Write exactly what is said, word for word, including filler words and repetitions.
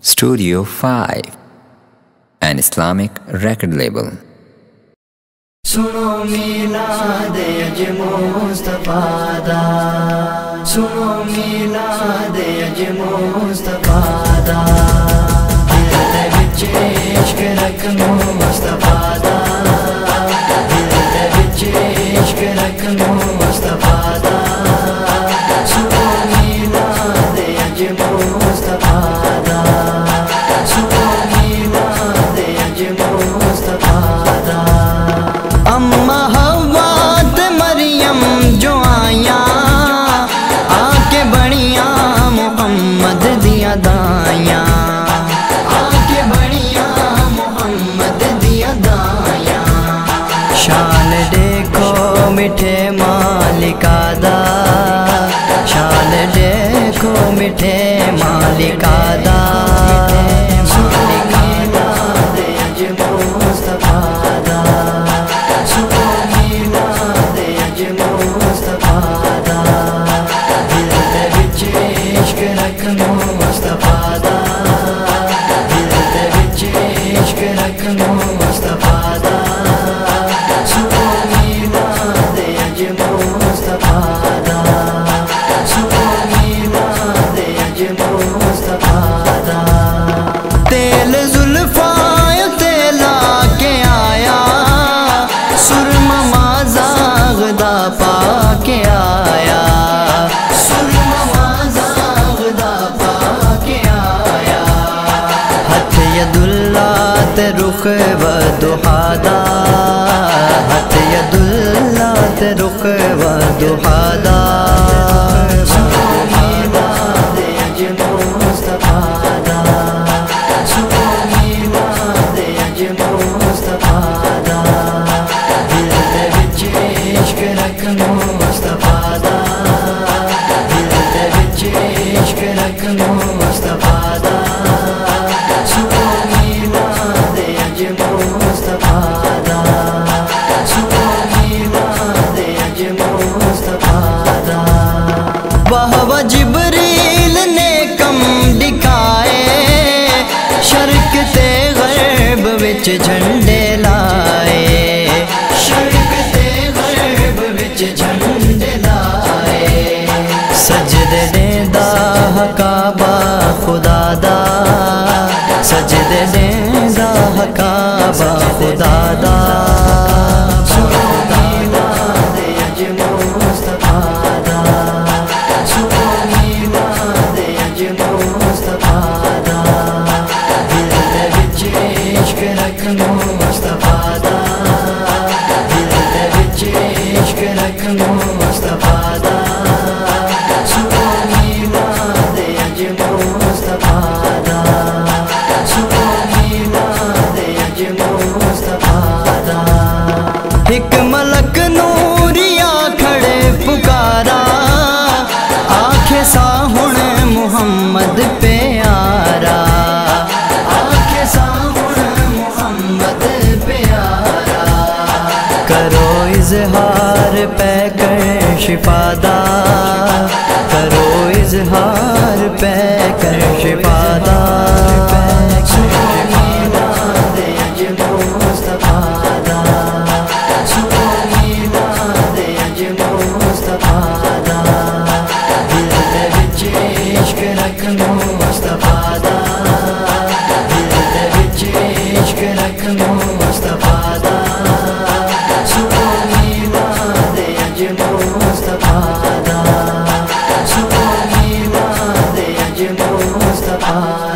Studio five, an Islamic record label. سنو میلاد اج مصطفیٰ دا، سنو میلاد اج مصطفیٰ دا، دل دے وچ عشق رکھ مصطفیٰ دا، دل دے وچ عشق رکھ مصطفیٰ دا، سنو میلاد اج مصطفیٰ دا، سنو میلاد اج مصطفیٰ دا۔ اما حوا تے مریم جو آیاں آ کے بڑیاں محمد دیا دایاں، آ کے بڑیاں محمد دیا دایاں، شان دیکھو میٹھے مالکا دا، شان دیکھو میٹھے مالکا دا، رخ و دحا دا، ہتھ ید اللہ تے رخ و دحا دا، سنو میلاد اج مصطفیٰ دا، سنو میلاد اج مصطفیٰ دا، دل دے وچ عشق رکھ مصطفیٰ دا، دل دے وچ عشق رکھ مصطفیٰ دا، جبریل نے کم دکھائے، شرق تے غرب وچ جھنڈے لائے، شرق تے غرب وچ جھنڈے لائے، سجدے دیندا کعبہ خدا دا، سجدے دیندا کعبہ خدا دا، ایک ملک نوریا کھڑے پکارا، آنکھیں ساہن محمد پیارا، آنکھیں ساہن محمد پیارا، کرو اظہار پہ کر شفا دا، کرو اظہار پہ کر شفا دا، Mustafa